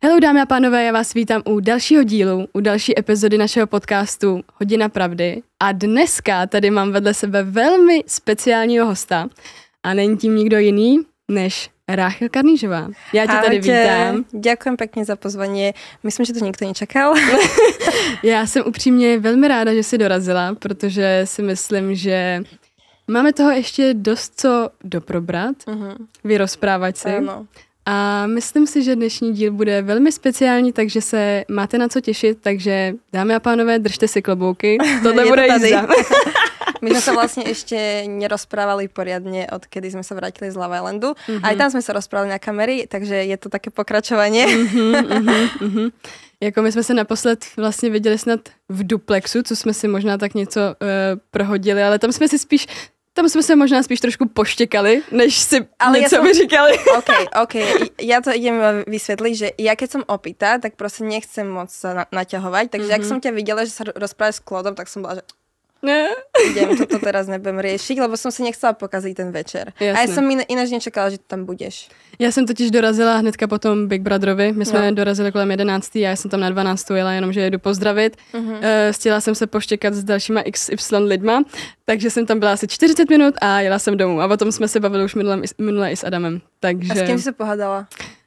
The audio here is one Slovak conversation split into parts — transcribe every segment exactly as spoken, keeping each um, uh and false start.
Hello dámy a pánové, já vás vítám u dalšího dílu, u další epizody našeho podcastu Hodina pravdy. A dneska tady mám vedle sebe velmi speciálního hosta. A není tím nikdo jiný, než Ráchel Karnížová. Já tě tady vítám. Ďakujem pekne za pozvanie. Myslím, že to nikto nečakal. Já jsem upřímně velmi ráda, že jsi dorazila, protože si myslím, že máme toho ještě dost co doprobrat, uh-huh. vyrozprávat si. Ano. A myslím si, že dnešní díl bude velmi speciální, takže se máte na co těšit, takže dámy a pánové, držte si klobouky, tohle bude to jízda. My sme sa vlastne ešte nerozprávali poriadne, odkedy sme sa vrátili z Love Islandu. Mm-hmm. Aj tam sme sa rozprávali na kamery, takže je to také pokračovanie. Mm-hmm, mm-hmm, mm-hmm. Jako my jsme se naposled vlastně viděli snad v duplexu, co jsme si možná tak něco uh, prohodili, ale tam jsme si spíš Tam jsme se možná spíš trošku poštěkali, než si ale něco ja som... vyříkali. OK, OK. Ja to idem vysvetliť, že ja keď som opýta, tak prostě nechcem moc sa na- naťahovať. Takže mm-hmm. ak som ťa videla, že sa rozprávaš s Klodom, tak som bola, že ne. Idem, toto teraz nebudem riešiť, lebo som si nechcela pokaziť ten večer. Jasne. A ja som in- ináč nečakala, že tam budeš. Já jsem totiž dorazila hnedka potom Big Brotherovi. My jsme no. dorazili kolem jedenáctý, já jsem tam na dvanáctou jela, jenom že jedu pozdravit. Uh-huh. Uh, chtěla jsem se poštěkat s dalšíma iks ypsilon lidma, takže jsem tam byla asi čtyřicet minut a jela jsem domů. A potom jsme se bavili už minule, minule i s Adamem. Takže... A s kým jsi se pohádala?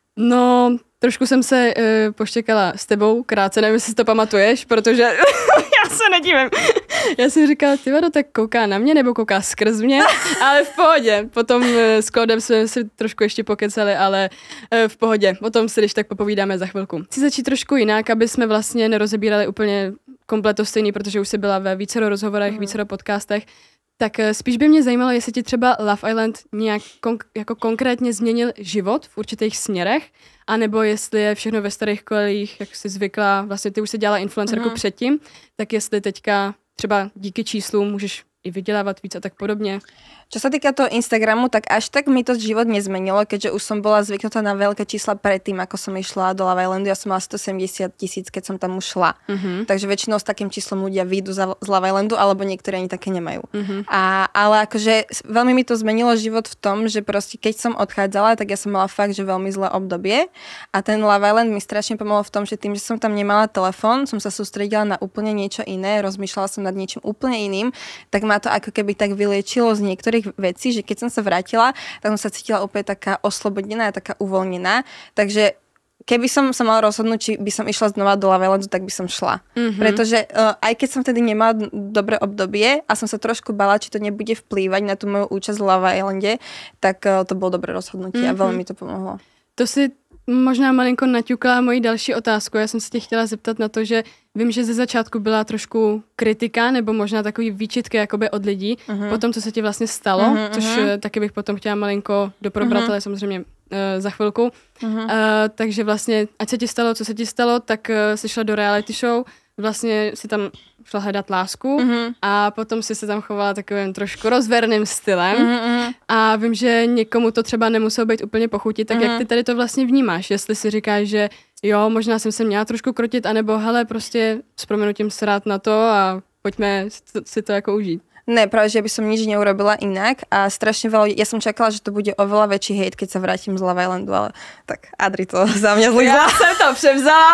No, trošku jsem se uh, poštěkala s tebou, krátce, nevím, jestli si to pamatuješ, protože já se nedívím. Já jsem říkala, ty vado, tak kouká na mě nebo kouká skrz mě, ale v pohodě. Potom uh, s Klodem jsme si trošku ještě pokecali, ale uh, v pohodě. Potom si když tak popovídáme za chvilku. Chci začít trošku jinak, aby jsme vlastně nerozebírali úplně komplet to stejný, protože už jsi byla ve vícero rozhovorech, mm. vícero podcastech. Tak spíš by mě zajímalo, jestli ti třeba Love Island nějak konk- jako konkrétně změnil život v určitých směrech, anebo jestli je všechno ve starých kolejích, jak jsi zvykla, vlastně ty už jsi dělala influencerku mm. předtím, tak jestli teďka třeba díky číslům můžeš i vydělávat víc a tak podobně. Čo sa týka toho Instagramu, tak až tak mi to život nezmenilo, keďže už som bola zvyknutá na veľké čísla predtým, ako som išla do Love Islandu. Ja som mala stosedemdesiat tisíc, keď som tam už šla. Uh-huh. Takže väčšinou s takým číslom ľudia vyjdú z Love Islandu, alebo niektorí ani také nemajú. Uh-huh. A, ale akože veľmi mi to zmenilo život v tom, že proste keď som odchádzala, tak ja som mala fakt, že veľmi zlé obdobie. A ten Love Island mi strašne pomohol v tom, že tým, že som tam nemala telefón, som sa sústredila na úplne niečo iné, rozmýšľala som nad niečím úplne iným, tak ma to ako keby tak vyliečilo z niektorých veci, že keď som sa vrátila, tak som sa cítila úplne taká oslobodená, taká uvoľnená. Takže keby som sa mala rozhodnúť, či by som išla znova do Love Islandu, tak by som šla. Mm-hmm. Pretože uh, aj keď som vtedy nemala dobré obdobie a som sa trošku bala, či to nebude vplývať na tú moju účasť v Love Islande, tak uh, to bolo dobré rozhodnutie mm-hmm. a veľmi mi to pomohlo. To si možná malinko naťukla moji další otázku. Já jsem se tě chtěla zeptat na to, že vím, že ze začátku byla trošku kritika nebo možná takový výčitky jakoby od lidí uh-huh. po tom, co se ti vlastně stalo, uh-huh, což uh-huh. taky bych potom chtěla malinko doprobrat, uh-huh. ale samozřejmě uh, za chvilku. Uh-huh. Uh, takže vlastně, ať se ti stalo, co se ti stalo, tak uh, jsi šla do reality show, vlastně si tam šla hledat lásku uh-huh. a potom si se tam chovala takovým trošku rozverným stylem uh-huh. a vím, že někomu to třeba nemuselo být úplně pochutit, tak uh-huh. jak ty tady to vlastně vnímáš? Jestli si říkáš, že jo, možná jsem se měla trošku krotit, anebo hele, prostě s prominutím srát na to a pojďme si to jako užít. Ne, práve, že by som nič neurobila inak a strašne veľa, ja som čakala, že to bude oveľa väčší hejt, keď sa vrátim z Love Islandu, ale tak Adri to za mňa zlízla. Ja som to převzala.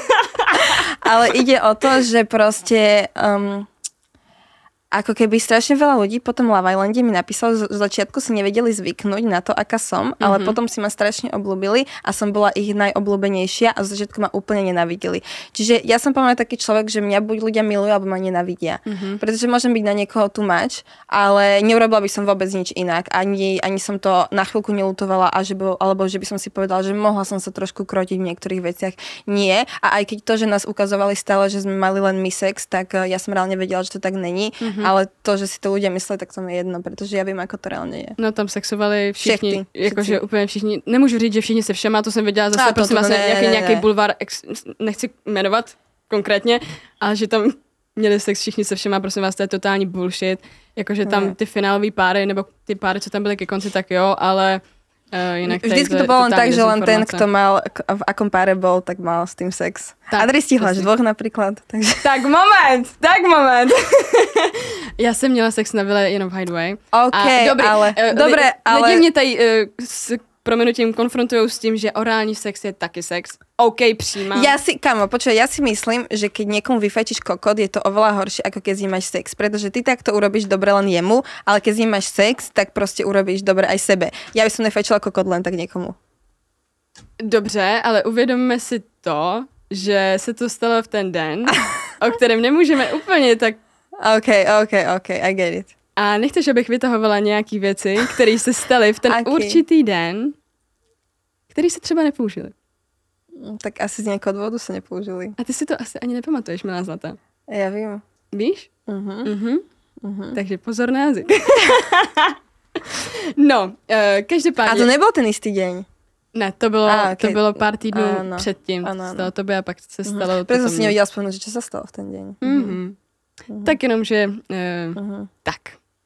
Ale ide o to, že proste um, ako keby strašne veľa ľudí po tom Love Islande mi napísalo, že z začiatku si nevedeli zvyknúť na to, aká som, ale mm-hmm. potom si ma strašne obľúbili a som bola ich najobľúbenejšia a z začiatku ma úplne nenávideli. Čiže ja som povedala taký človek, že mňa buď ľudia milujú, alebo ma nenávidia. Mm-hmm. Pretože môžem byť na niekoho too much, ale neurobila by som vôbec nič inak. Ani, ani som to na chvíľku nelutovala, a že bol, alebo že by som si povedala, že mohla som sa trošku krotiť v niektorých veciach. Nie. A aj keď to, že nás ukazovali stále, že sme mali len my sex, tak ja som reálne vedela, že to tak není. Mm-hmm. Ale to, že si to ľudia mysleli, tak to mi je jedno, protože já vím, jako to reálně je. No tam sexovali všichni, jakože úplně všichni. Nemůžu říct, že všichni se všema, to jsem viděla zase, prosím vás, nějaký, nějaký bulvár, ex, nechci jmenovat konkrétně, ale že tam měli sex všichni se všema, prosím vás, to je totální bullshit. Jakože tam ty finálové páry, nebo ty páry, co tam byly ke konci, tak jo, ale Uh, inak vždycky to bolo len tak, že len ten, kto mal, v akom páre bol, tak mal s tým sex. Tak, Adri stihla až dvoch napríklad. Takže. Tak moment, tak moment. Já jsem měla sex na vile jenom v Hideaway. OK, a dobrý, ale... Uh, dobre, ale... Lidi mě tady uh, s prominutím konfrontují s tím, že orální sex je taky sex. OK, přijímám. Ja si, kamo, počuj, ja si myslím, že keď niekomu vyfajčíš kokot, je to oveľa horšie, ako keď s ním máš sex, pretože ty takto urobíš dobre len jemu, ale keď s ním máš sex, tak proste urobíš dobre aj sebe. Ja by som nefajčila kokot len tak niekomu. Dobře, ale uvědomme si to, že se to stalo v ten den, o kterém nemůžeme úplně tak... OK, OK, OK, I get it. A nechceš, abych vytahovala nějaký věci, které se staly v ten Aký? určitý den, který se třeba nepoužili. Tak asi z nejakého dôvodu sa nepoužili. A ty si to asi ani nepamatuješ, milá zlatá. Ja vím. Víš? Uh-huh. Mhm. Uh-huh. Takže pozor na jazyk. No, uh, každopádně... A to nebol ten istý deň. Ne, to bylo, A, okay. to bylo pár týdnů Ano. předtím. Ano, ano. Stalo to by a pak se stalo Uh-huh. to. Preto to som si mně. nevedela spomenúť, že čo sa stalo v ten deň. Mhm. Uh-huh. Tak jenom, že... Uh, Uh-huh. Tak.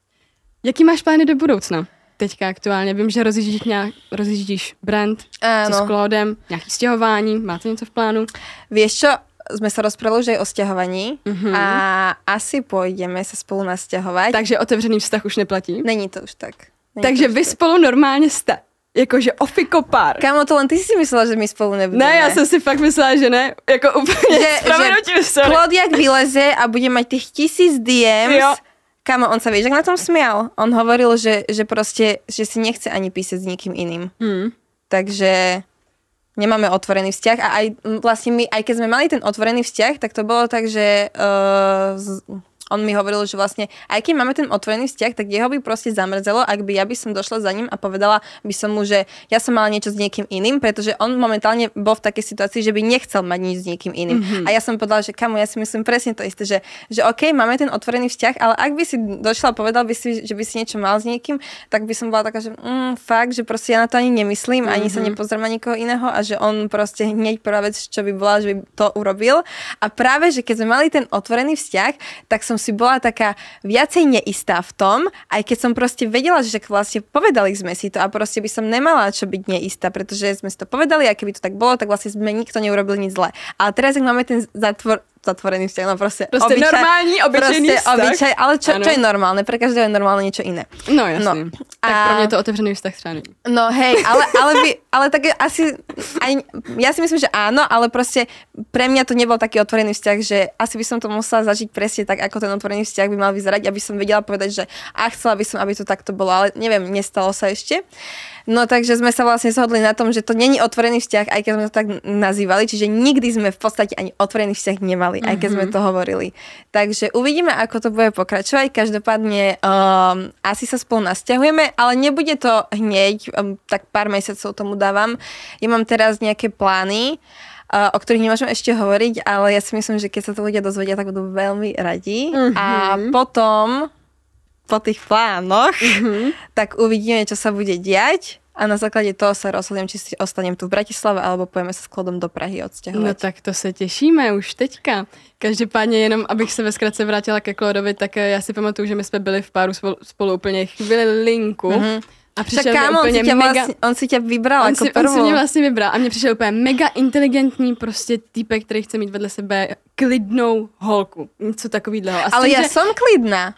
Jaký máš plány do budoucna? Teďka aktuálně. Vím, že rozjíždíš, nějak, rozjíždíš brand, co s Áno. Claudem, nějaký stěhování. Máte něco v plánu? Vieš čo, sme sa rozprávali už aj o sťahovaní Mhm. a asi pôjdeme sa spolu nasťahovať. Takže otevřený vztah už neplatí? Není to už tak. Není Takže to už vy tak. spolu normálně jste. Jakože ofiko pár. Kámo, to len ty si myslela, že my spolu nebudeme. Ne, já jsem si fakt myslela, že ne. Jako úplně že, s prominutím, sorry. Claude jak vyleze a bude mať tých tisíc dé ems. Jo. Kámo, on sa vieš, jak na tom smial. On hovoril, že, že proste, že si nechce ani písať s nikým iným. Hmm. Takže nemáme otvorený vzťah a aj vlastne my, aj keď sme mali ten otvorený vzťah, tak to bolo tak, že uh, z, on mi hovoril, že vlastne aj keď máme ten otvorený vzťah, tak jeho by proste zamrzelo, ak by ja by som došla za ním a povedala by som mu, že ja som mala niečo s niekým iným, pretože on momentálne bol v takej situácii, že by nechcel mať nič s niekým iným. Mm-hmm. A ja som povedala, že kamo, ja si myslím presne to isté, že, že OK, máme ten otvorený vzťah, ale ak by si došla a povedal by si, že by si niečo mal s niekým, tak by som bola taká, že mm, fakt, že proste ja na to ani nemyslím, ani mm-hmm. sa nepozriem na nikoho iného a že on proste hneď prvá vec, čo by bola, že by to urobil. A práve, že keď sme mali ten otvorený vzťah, tak som si bola taká viacej neistá v tom, aj keď som proste vedela, že vlastne povedali sme si to a proste by som nemala čo byť neistá, pretože sme si to povedali a keby to tak bolo, tak vlastne sme nikto neurobil nič zlé. Ale teraz, ak máme ten zatvor, zatvorený vzťah, no proste, Proste obyčaj, normální, obyčejný proste vztah. Obyčaj, ale čo, Ano. čo je normálne? Pre každého je normálne niečo iné. No jasně. No. Tak A- pro mě to otevřený vztah třeba není. No hej, ale, ale, by, ale tak asi, aj, ja si myslím, že áno, ale proste pre mňa to nebol taký otvorený vzťah, že asi by som to musela zažiť presne tak, ako ten otvorený vzťah by mal vyzerať, aby som vedela povedať, že a chcela by som, aby to takto bolo, ale neviem, nestalo sa ešte. No takže sme sa vlastne zhodli na tom, že to není otvorený vzťah, aj keď sme to tak nazývali, čiže nikdy sme v podstate ani otvorený vzťah nemali, aj keď sme to hovorili. Takže uvidíme, ako to bude pokračovať. Každopádne um, asi sa spolu nasťahujeme, ale nebude to hneď, um, tak pár mesiacov tomu dávam. Ja mám teraz nejaké plány, uh, o ktorých nemôžem ešte hovoriť, ale ja si myslím, že keď sa to ľudia dozvedia, tak budú veľmi radi. Mhm. A potom po tých plánoch, Mhm. tak uvidíme, čo sa bude diať a na základe toho sa rozhodnem, či si ostanem tu v Bratislave, alebo pojeme sa s Claudom do Prahy odsťahovať. No tak to se těšíme už teďka. Každopádně jenom, abych se ve zkratce vrátila ke Claudovi, tak eh, já si pamatuju, že my jsme byli v páru spolu, spolu úplně chvilinku. Mm-hmm. A Však přišel mi kámo, on úplně si, ťa mega... vlastne, on si ťa vybral On ako si, on prvú. si mě vlastně vybral a mně přišel úplně mega inteligentní prostě týpek, který chce mít vedle sebe klidnou holku. Něco takovýhleho. A s Ale tím, ja že- som klidná.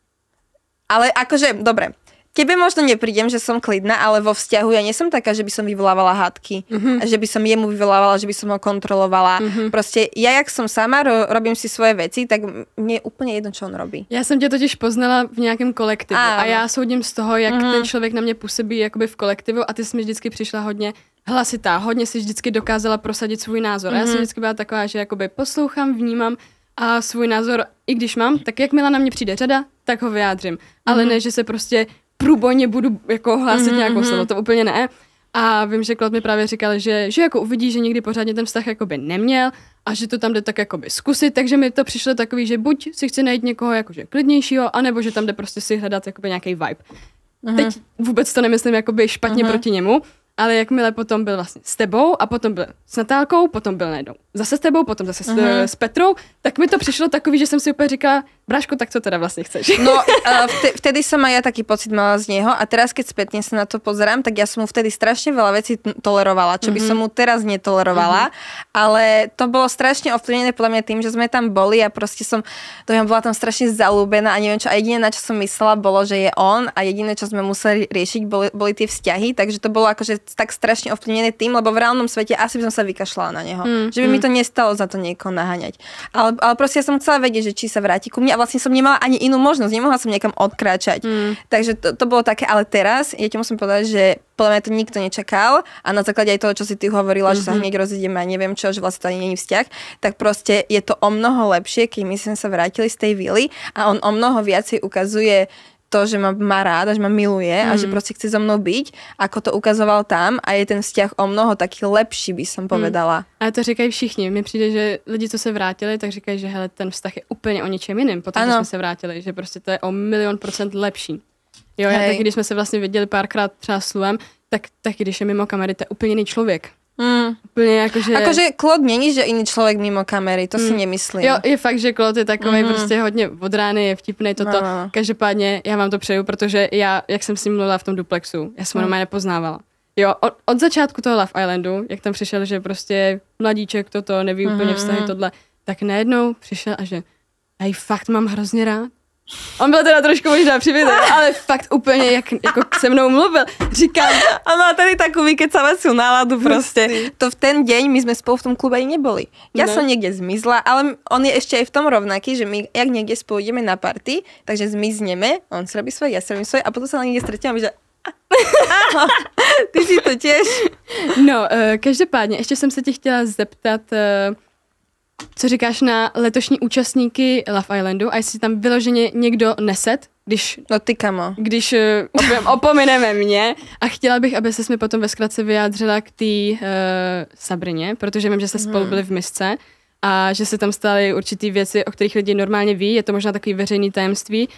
Ale akože, dobre, tebe možno neprídem, že som klidná, ale vo vzťahu ja nie som taká, že by som vyvolávala hádky. Mhm. A že by som jemu vyvolávala, že by som ho kontrolovala. Proste ja, jak som sama, ro- robím si svoje veci, tak mne je úplne jedno, čo on robí. Já jsem tě totiž poznala v nějakém kolektivu Ano. a já soudím z toho, jak mm-hmm. ten člověk na mě působí jakoby v kolektivu a ty jsi mi vždycky přišla hodně hlasitá, hodně si vždycky dokázala prosadit svůj názor. Mm-hmm. A já jsem vždycky byla taková, že jakoby poslouchám, vnímám a svůj názor, i když mám, tak jakmile na mě přijde řada, tak ho vyjádřím. Mm-hmm. Ale ne, že se prostě průbojně budu jako hlásit mm-hmm. nějakou slovo, to úplně ne. A vím, že Claude mi právě říkal, že, že jako uvidí, že nikdy pořádně ten vztah jakoby neměl a že to tam jde tak jakoby zkusit, takže mi to přišlo takový, že buď si chci najít někoho jakože klidnějšího, anebo že tam jde prostě si hledat jakoby nějaký vibe. Mm-hmm. Teď vůbec to nemyslím jakoby špatně mm-hmm. proti němu, ale jakmile potom byl vlastně s tebou a potom byl s Natálkou, potom byl najednou zase s tebou, potom zase mm-hmm. s, s Petrou, tak mi to přišlo takový, že jsem si úplně říkala, Bráško, tak co teda vlastně chceš? No, uh, vte, vtedy som aj ja taký pocit mala z neho a teraz, keď spätne sa na to pozerám, tak ja som mu vtedy strašne veľa vecí t- tolerovala, čo by mm-hmm. som mu teraz netolerovala, mm-hmm. ale to bolo strašne ovplyvnené podľa mňa tým, že sme tam boli a proste som, to ja bola tam strašne zalúbená a neviem čo, a jediné, na čo som myslela, bolo, že je on a jediné, čo sme museli riešiť, boli, boli tie vzťahy, takže to bolo akože tak strašne ovplyvnený tým, lebo v reálnom svete asi by som sa vykašľala na neho. Mm, že by mm. mi to nestalo za to niekoho naháňať. Ale, ale proste ja som chcela vedieť, že či sa vráti ku mne a vlastne som nemala ani inú možnosť, nemohla som niekam odkráčať. Mm. Takže to, to bolo také, ale teraz, ja ti musím povedať, že podľa mňa to nikto nečakal a na základe aj toho, čo si ty hovorila, mm-hmm. že sa hneď rozídeme a neviem čo, že vlastne to ani nie je vzťah, tak proste je to o mnoho lepšie, keď my sme sa vrátili z tej vily a on o mnoho viacej ukazuje to, že ma má rád a že ma miluje mm. a že proste chce so mnou byť, ako to ukazoval tam a je ten vzťah o mnoho taký lepší, by som povedala. Mm. A to říkají všichni. Mně přijde, že lidi, co se vrátili, tak říkají, že hele, ten vztah je úplně o něčem jiném, potom, co jsme se vrátili, že prostě to je o milion procent lepší. Jo, já taky, když jsme se vlastně viděli párkrát třeba s Luem, tak taky, když je mimo kamery, to je úplně jiný člověk. Mm. Úplně jakože... Akože Claude není, že iný člověk mimo kamery, to mm. si nemyslím. Jo, je fakt, že Claude je takovej mm. prostě hodně od rány, je vtipnej toto. No. Každopádně já vám to přeju, protože já, jak jsem s ním mluvila v tom duplexu, já jsem ho mm. normálně nepoznávala. Jo, od, od začátku toho Love Islandu, jak tam přišel, že prostě mladíček toto, neví úplně mm. vztahy tohle, tak najednou přišel a že já ji fakt mám hrozně rád. On byl teda trošku možná přivítej, ale fakt úplně jak, jako se mnou mluvil. Říkám, on má tady takú vykecavaciu náladu proste. To v ten deň my sme spolu v tom klube ani neboli. Ja no. som niekde zmizla, ale on je ešte aj v tom rovnaký, že my jak niekde spolu ideme na party, takže zmizneme, on si robí svoje, ja si robím svoje a potom sa na niekde stretneme, že ty si to tiež. No, uh, každopádně, ještě jsem se tě chtěla zeptat, uh, co říkáš na letošní účastníky Love Islandu a jestli tam vyloženě někdo neset, když, no ty kamo. když uh, opomineme mě a chtěla bych, aby ses mi potom ve zkratce vyjádřila k té uh, Sabrině, protože vím, že se spolu byli v misce a že se tam staly určitý věci, o kterých lidi normálně ví, je to možná takový veřejný tajemství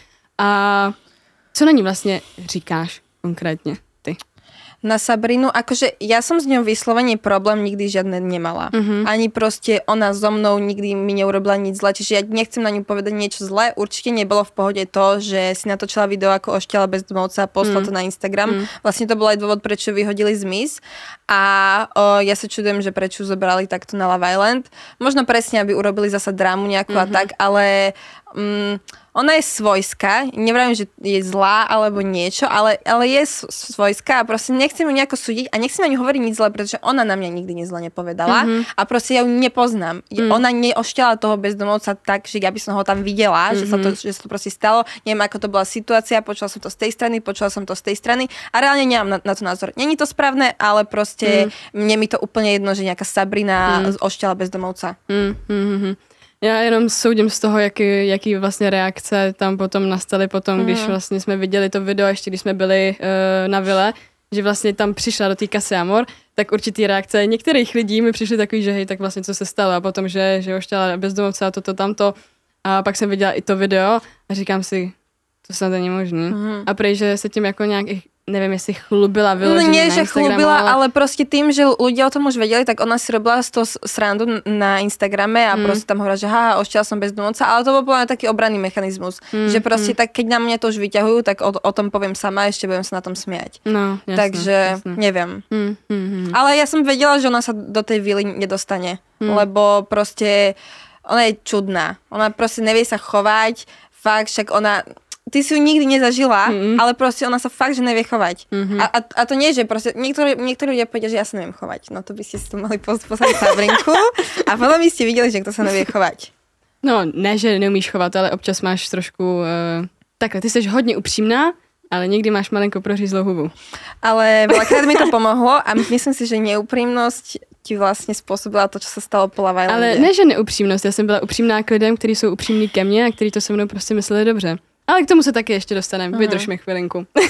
a co na ní vlastně říkáš konkrétně ty? Na Sabrinu, akože ja som s ňou vyslovene problém nikdy žiadne nemala. Uh-huh. Ani proste ona so mnou nikdy mi neurobila nič zle, čiže ja nechcem na ňu povedať niečo zlé. Určite nebolo v pohode to, že si natočila video ako ošťala bezdomovca a poslala uh-huh. to na Instagram. Uh-huh. Vlastne to bol aj dôvod, prečo vyhodili z Miss. A o, ja sa čudujem, že prečo zobrali takto na Love Island. Možno presne, aby urobili zasa drámu nejakú uh-huh. a tak, ale... Um, ona je svojská, nevravím, že je zlá alebo niečo, ale, ale je svojská a proste nechcem ju nejako súdiť a nechcem na ňu hovoriť nič zle, pretože ona na mňa nikdy nič zle nepovedala mm-hmm. a proste ja ju nepoznám. Mm. Ona neošťala toho bezdomovca tak, že ja by som ho tam videla, mm-hmm. že, sa to, že sa to proste stalo. Neviem, ako to bola situácia, počula som to z tej strany, počula som to z tej strany a reálne nemám na, na to názor. Není to správne, ale proste mm. mne mi to úplne jedno, že nejaká Sabrina mm. ošťala bezdomovca. Mm-hmm. Já jenom soudím z toho, jaký, jaký vlastně reakce tam potom nastaly potom, mm. když vlastně jsme viděli to video, ještě když jsme byli uh, na vile, že vlastně tam přišla do té Casy Amor, tak určitý reakce některých lidí mi přišly takový, že hej, tak vlastně co se stalo a potom, že, že ho chtěla bezdomovce a toto tamto a pak jsem viděla i to video a říkám si, to snad není možný. Mm. A prej, že se tím jako nějak neviem, jestli chlubila vyloženě no nie, na že Instagramu, chlubila, ale... ale proste tým, že ľudia o tom už vedeli, tak ona si robila z toho srandu na Instagrame a mm. proste tam hovorila, že haha, ošťala som bezdomovca, ale to bol povedaný taký obranný mechanizmus, mm. že proste mm. tak keď na mňa to už vyťahujú, tak o, o tom poviem sama, ešte budem sa na tom smiať. No, jasné, takže jasné. neviem. Mm, mm, mm. Ale ja som vedela, že ona sa do tej vily nedostane, mm. lebo proste ona je čudná. Ona proste nevie sa chovať, fakt, však ona... Ty si ju nikdy nezažila, mm-hmm. ale proste ona sa fakt, že nevie chovať. Mm-hmm. A, a, a to nie, že proste niektorí, niektorí ľudia povedia, že ja sa neviem chovať. No to by ste si tu mali pozrieť Sabrinku a potom by ste videli, že kto sa nevie chovať. No, ne, že neumíš chovat, ale občas máš trošku... Uh, takhle, ty jsi hodně upřímná, ale někdy máš malinko prořízlou hubu. Ale veľakrát mi to pomohlo a myslím si, že neupřímnosť ti vlastně způsobila to, co se stalo po Love Islandě. Ale ne, že neupřímnost. Já jsem byla upřímná k lidem, kteří jsou upřímní ke mně a kteří to se mnou prostě mysleli dobře. Ale k tomu se taky ještě dostaneme. Uh-huh. Vydrž mi chvilinku. uh,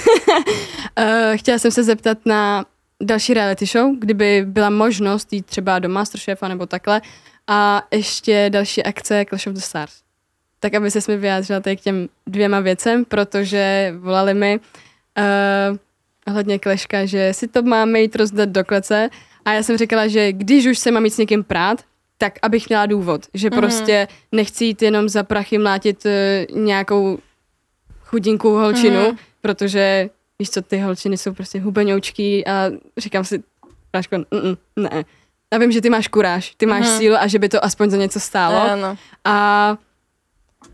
chtěla jsem se zeptat na další reality show, kdyby byla možnost jít třeba do Masterchefa nebo takhle a ještě další akce Clash of the Stars. Tak aby ses mi vyjádřila tady k těm dvěma věcem, protože volali mi uh, hodně Kleška, že si to máme jít rozdat do klece a já jsem říkala, že když už se mám jít s někým prát, tak abych měla důvod, že uh-huh. prostě nechci jít jenom za prachy mlátit uh, nějakou chudinkou holčinu, mm. protože víš co, ty holčiny jsou prostě hubenoučky a říkám si, Práško, ne. Já vím, že ty máš kuráž, ty máš mm. sílu a že by to aspoň za něco stálo. Ano. A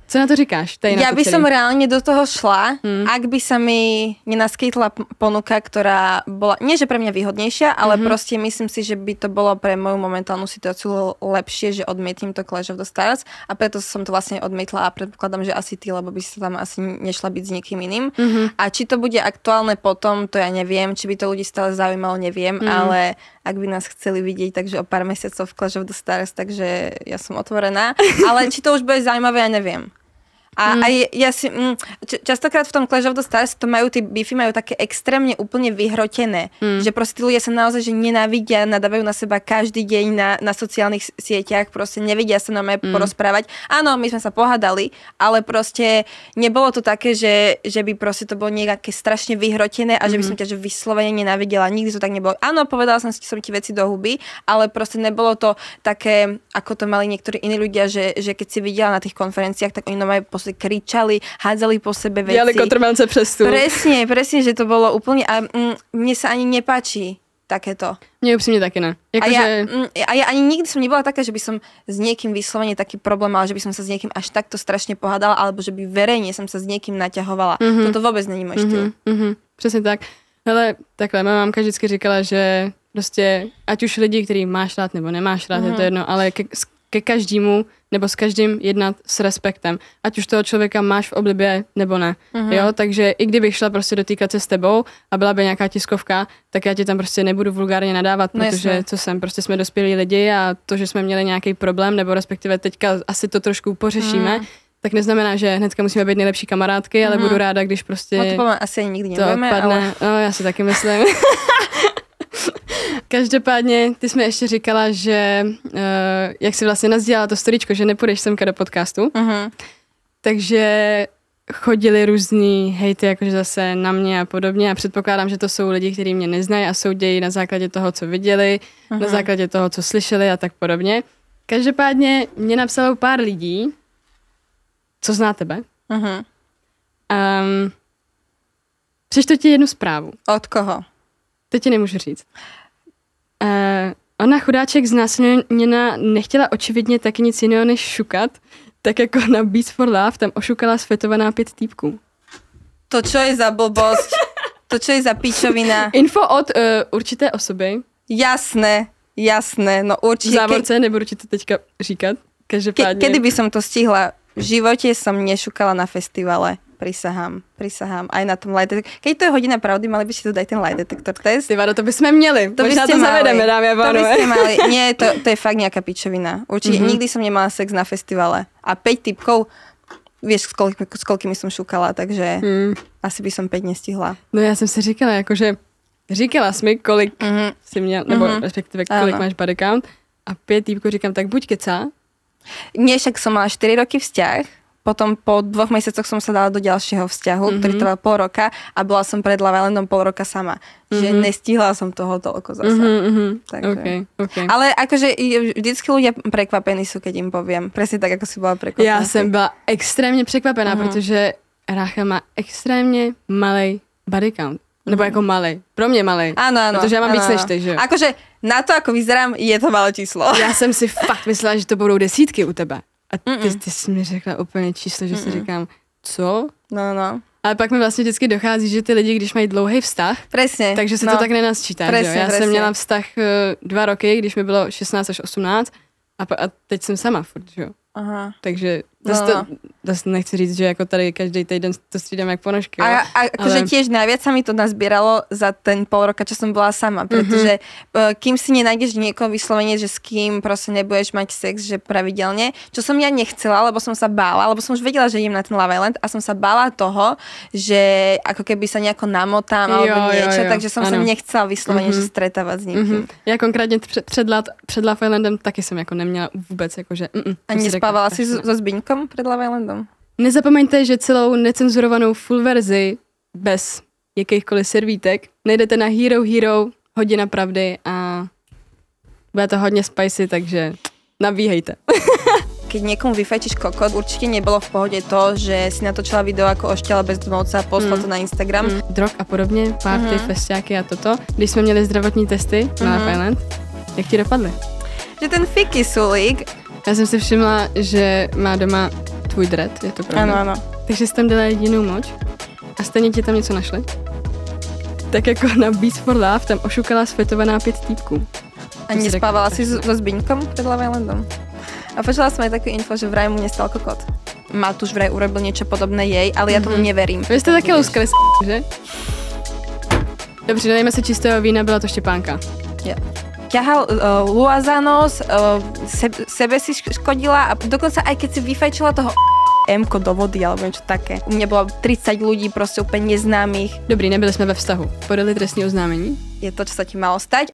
Co na to říkáš? Tady ja na to by celý. som reálne do toho šla, Hmm. ak by sa mi nenaskytla p- ponuka, ktorá bola, nie že pre mňa výhodnejšia, ale Mhm. proste myslím si, že by to bolo pre moju momentálnu situáciu lepšie, že odmietím to Clash of the Stars a preto som to vlastne odmietla a predpokladám, že asi ty, lebo by si tam asi nešla byť s nikým iným. Mhm. A či to bude aktuálne potom, to ja neviem, či by to ľudí stále zaujímalo, neviem, Mhm. ale ak by nás chceli vidieť, takže o pár mesiacov v Clash of the Stars, takže ja som otvorená. Ale či to už bude zaujímavé, ja neviem. A, Mm. a je, ja si, mm, č- častokrát v tom Clash of the Stars to majú, tí beefy majú také extrémne úplne vyhrotené, Mm. že proste tí ľudia sa naozaj že nenávidia, nadávajú na seba každý deň na, na sociálnych sieťach, proste nevedia sa nám aj Mm. porozprávať. Áno, my sme sa pohádali, ale proste nebolo to také, že, že by proste to bolo nejaké strašne vyhrotené a že by som ťa že vyslovene nenávidela. Nikdy to tak nebolo. Áno, povedala som, som ti veci do huby, ale proste nebolo to také, ako to mali niektorí iní ľudia, že, že keď si videla na tých konferenciách, tak oni normálne kričali, hádzali po sebe veci. Dělali kotrmelce přes stůl. Presne, presne, že to bolo úplne... A mm, mne sa ani nepáči takéto. Mně upřímně taky ne. Jako, A ja, že... mm, a ja ani nikdy som nebola taká, že by som s niekým vyslovene taký problém mala, že by som sa s niekým až takto strašne pohádala, alebo že by verejne som sa s niekým naťahovala. Mhm. Toto vôbec není môj štýl. Mhm, mhm, přesně tak. Hele, takhle, má mamka vždycky říkala, že prostě, ať už lidi, který máš rád nebo nemáš rád, Mhm. je to jedno, ale ke, ke každému nebo s každým jednat s respektem. Ať už toho člověka máš v oblibě nebo ne. Mhm. Jo, takže i kdybych šla prostě dotýkat se s tebou a byla by nějaká tiskovka, tak já ti tam prostě nebudu vulgárně nadávat, No protože jasně. co jsem, prostě jsme dospělí lidi a to, že jsme měli nějaký problém, nebo respektive teďka asi to trošku pořešíme, Mhm. tak neznamená, že hnedka musíme být nejlepší kamarádky, ale Mhm. budu ráda, když prostě No to poviem, asi ani nikdy to nebudeme, odpadne. ale... No, já si taky myslím. Každopádně, ty jsi mi ještě říkala, že uh, jak jsi vlastně nazdělala to storíčko, že nepůjdeš semka do podcastu, Mhm. takže chodili různý hejty, jakože zase na mě a podobně a předpokládám, že to jsou lidi, kteří mě neznají a soudějí na základě toho, co viděli, Mhm. na základě toho, co slyšeli a tak podobně. Každopádně mě napsalo pár lidí, co zná tebe. Mhm. Um, přečtu ti jednu zprávu. Od koho? To ti nemůžu říct. Uh, ona chudáček znásilněná nechtěla očividně taky nic jiného než šukat, tak jako na Beats for Love tam ošukala svetovaná pět týpků. To čo je za blbosť? To čo je za pičovina? Info od uh, určité osoby, Jasné, jasné, no v určite. závorce, nebudu ti to teďka říkat, Ke, každopádně. kedy by som to stihla? V živote som nešukala na festivale. Prisahám, prisahám. Aj na tom lie detektor. Keď to je hodina pravdy, mali by ste tu dať ten lie detektor test. Ty vado, to bychom měli. To by Možná ste to mali. zavedeme, dámy a To by pánové. ste mali. Nie, to, to je fakt nejaká pičovina. Určite Mhm. nikdy som nemala sex na festivale. A päť typkov, vieš, s, koľk, s koľkými som šukala, takže Hmm. asi by som päť nestihla. No já jsem si říkala, jakože říkala jsi mi, kolik Mhm. jsi měl, nebo Mhm. respektive kolik Áno. máš body count a pět týpků říkám, tak buď kecá, Nie, však som mala štyri roky vzťah, potom po dvoch mesiacoch som sa dala do ďalšieho vzťahu, Mhm. mm-hmm. ktorý trval pol roka a bola som pred Love Islandom pol roka sama. Že Mhm. nestihla som toho toľko zase. Mhm, mhm. Takže. Okay, okay. Ale akože i- vždycky ľudia prekvapení sú, keď im poviem. Presne tak, ako si bola prekvapená. Já jsem byla extrémně překvapená, Mhm. protože Rácha má extrémně malej body count. Nebo jako malej. Pro mě malej. Áno, áno. Protože já mám áno, víc než áno. ty, že jo? Akože na to, ako vyzerám, je to malé číslo. Já jsem si fakt myslela, že to budou desítky u tebe. A ty, Mm-mm. ty jsi mi řekla úplně číslo, že si Mm-mm. říkám, co? No, no. Ale pak mi vlastně vždycky dochází, že ty lidi, když mají dlouhý vztah, Presne. takže se no. to tak nenasčítá. Presne, že jo? Já presne. jsem měla vztah uh, dva roky, když mi bylo šestnáct až osmnáct a, pa, a teď jsem sama furt, že jo? Aha. Takže No, zase no. to, zase nechci říct, že jako tady každý týden to střídám jak ponožky. A, jo? a akože Ale- tiež najviac sa mi to nazbieralo za ten pol roka, čo som bola sama, pretože mm-hmm. kým si nenájdeš niekoho vyslovene, že s kým proste nebudeš mať sex, že pravidelne, čo som ja nechcela, lebo som sa bála, lebo som už vedela, že idem na ten Love Island a som sa bála toho, že ako keby sa nejako namotám Jo, alebo jo, niečo, jo, takže som sa ano. nechcela vyslovene, Mhm. že stretávať s nikým. Mhm. Já konkrétně před, před, lat, před Love Islandem taky jsem jako neměla vůbec, jakože... Mm, A nespávala si so, so Zbyňkom pred Love Islandom? Nezapomeňte, že celou necenzurovanou full verzi bez jakýchkoliv servítek najdete na Hero Hero Hodina pravdy a bude to hodně spicy, takže nabíhejte. Keď niekomu vyfajčíš kokot, určite nebolo v pohode to, že si natočila video ako ošťala bezdomovca a poslala Mm. to na Instagram. Mm. Drog a podobně, party, Mhm. festiáky a toto. Když jsme měli zdravotní testy na Mhm. Love Island, jak ti dopadly? Že ten Fiky Sulík, Já jsem si všimla, že má doma tvůj dread, je to pravda? Ano, ano. Takže jsi tam dala jedinou moč a stejně ti tam něco našli? Tak jako na Beats for Love tam ošukala svetovaná pět týpků. A nespávala si so Zbyňkom pred Love Islandom? A počula som aj takú info, že vraj mu nestal kokot. Matúš vraj urobil niečo podobné jej, ale ja tomu neverím. Vy jste taky luskali, že? Dobře, dejme se čistého vína, byla to Štěpánka. Jo. Ťahal uh, Lua za nos, uh, sebe, sebe si škodila a dokonca aj keď si vyfajčila toho M-ko do vody alebo niečo také. U mňa bolo tridsať ľudí proste úplne neznámych. Dobrý, nebyli jsme ve vztahu. Podali trestní oznámení? Je to, čo sa ti malo stať.